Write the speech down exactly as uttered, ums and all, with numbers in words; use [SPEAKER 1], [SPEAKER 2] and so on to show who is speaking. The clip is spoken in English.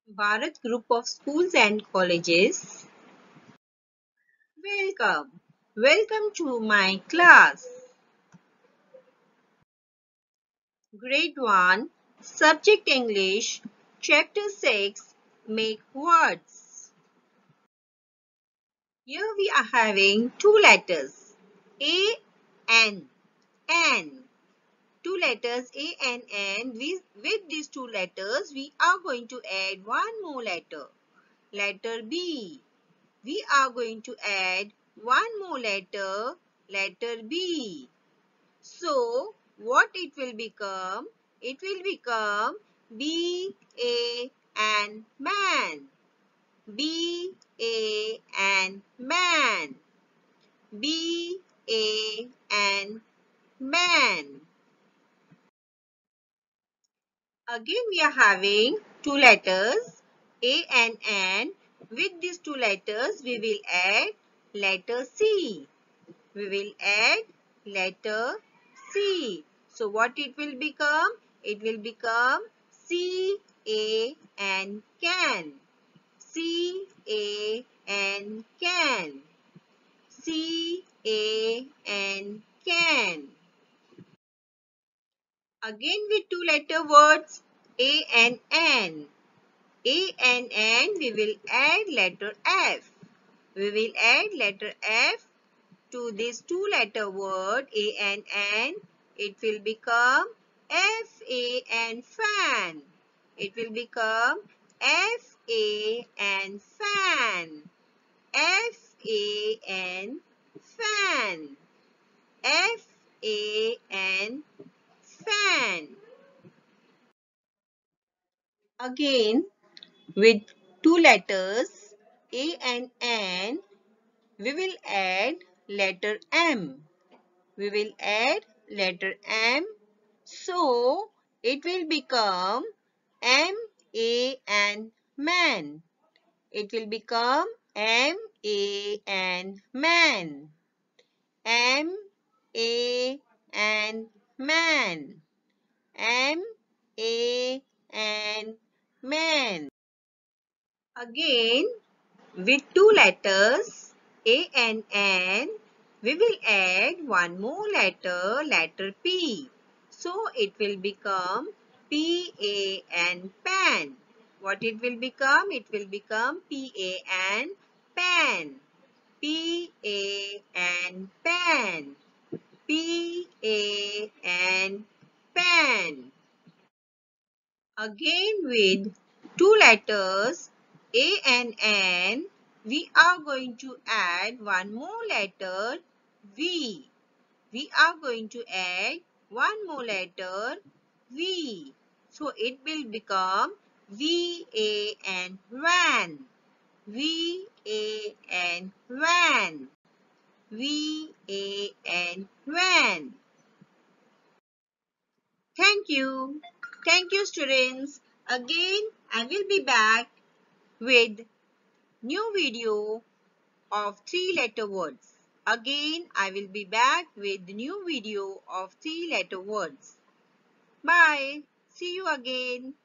[SPEAKER 1] Bharat Group of Schools and Colleges. Welcome. Welcome to my class. Grade one, Subject English, Chapter six, Make Words. Here we are having two letters, A and N. Two letters A and N. With, with these two letters, we are going to add one more letter, letter B. We are going to add one more letter, letter B. So, what it will become? It will become B, A, and man. B, A, and man. B, A, and man. Again, we are having two letters, A and N. With these two letters, we will add letter C. We will add letter C. So what it will become? It will become C, A, and can. C, A, and can. C, A, and can. Again with two letter words, A and N. A and N, we will add letter F. We will add letter F to this two letter word A and N. It will become F A and fan. It will become F A and fan. F A and fan. F A and fan. Again with two letters A and N, we will add letter M. We will add letter M. So, it will become M, A, and man. It will become M, A, and man. M, A, and man. M, A, and man. Again, with two letters A and N, we will add one more letter, letter P. So it will become P A and pan. What it will become? It will become P A and pan. P A and pan. P A and pan. Again with two letters A and N, we are going to add one more letter V. We are going to add one more letter V. So it will become V A and van. V A and van. V A and van. Thank you. Thank you, students. Again, I will be back with new video of three letter words. Again, I will be back with new video of three letter words. Bye. See you again.